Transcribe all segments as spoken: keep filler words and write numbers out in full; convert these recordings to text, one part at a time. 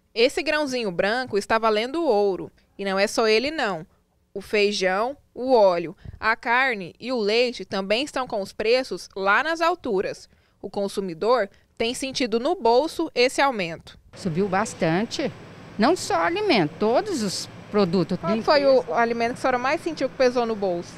Esse grãozinho branco está valendo ouro. E não é só ele não. O feijão, o óleo, a carne e o leite também estão com os preços lá nas alturas. O consumidor tem sentido no bolso esse aumento. Subiu bastante. Não só alimento, todos os produtos. Qual foi o alimento que a senhora mais sentiu que pesou no bolso?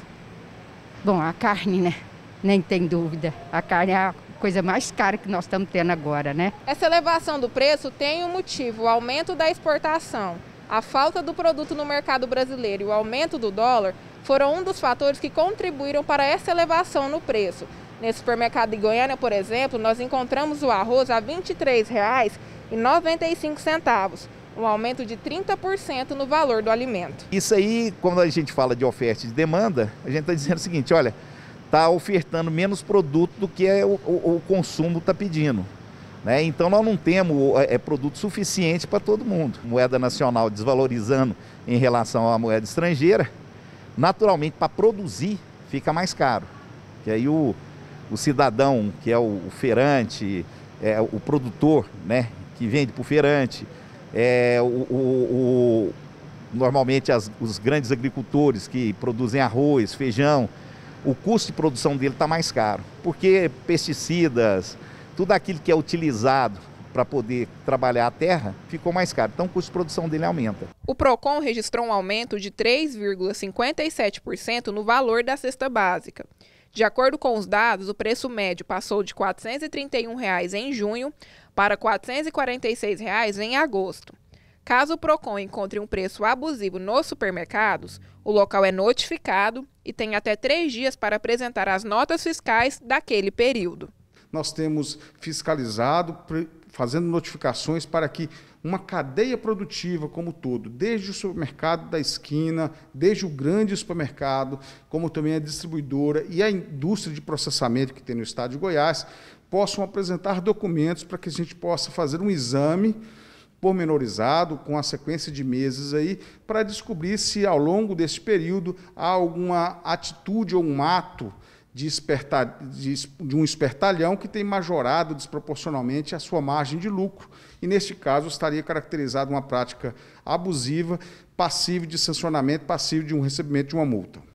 Bom, a carne, né? Nem tem dúvida. A carne é a coisa mais cara que nós estamos tendo agora, né? Essa elevação do preço tem um motivo: o aumento da exportação. A falta do produto no mercado brasileiro e o aumento do dólar foram um dos fatores que contribuíram para essa elevação no preço. Nesse supermercado de Goiânia, por exemplo, nós encontramos o arroz a vinte e três reais e noventa e cinco centavos, um aumento de trinta por cento no valor do alimento. Isso aí, quando a gente fala de oferta e de demanda, a gente está dizendo o seguinte: olha, está ofertando menos produto do que é o, o, o consumo está pedindo. Né? Então nós não temos é, produto suficiente para todo mundo. Moeda nacional desvalorizando em relação à moeda estrangeira, naturalmente para produzir fica mais caro. Que aí o, o cidadão, que é o, o feirante, é, o produtor, né, que vende para o feirante, é, o, o, o, normalmente as, os grandes agricultores que produzem arroz, feijão, o custo de produção dele está mais caro, porque pesticidas, tudo aquilo que é utilizado para poder trabalhar a terra, ficou mais caro. Então o custo de produção dele aumenta. O Procon registrou um aumento de três vírgula cinquenta e sete por cento no valor da cesta básica. De acordo com os dados, o preço médio passou de quatrocentos e trinta e um reais em junho para quatrocentos e quarenta e seis reais em agosto. Caso o Procon encontre um preço abusivo nos supermercados, o local é notificado e tem até três dias para apresentar as notas fiscais daquele período. Nós temos fiscalizado, fazendo notificações para que uma cadeia produtiva como um todo, desde o supermercado da esquina, desde o grande supermercado, como também a distribuidora e a indústria de processamento que tem no estado de Goiás, possam apresentar documentos para que a gente possa fazer um exame pormenorizado, com a sequência de meses aí, para descobrir se ao longo desse período há alguma atitude ou um ato De, espertar, de, de um espertalhão que tem majorado desproporcionalmente a sua margem de lucro e, neste caso, estaria caracterizada uma prática abusiva, passível de sancionamento, passível de um recebimento de uma multa.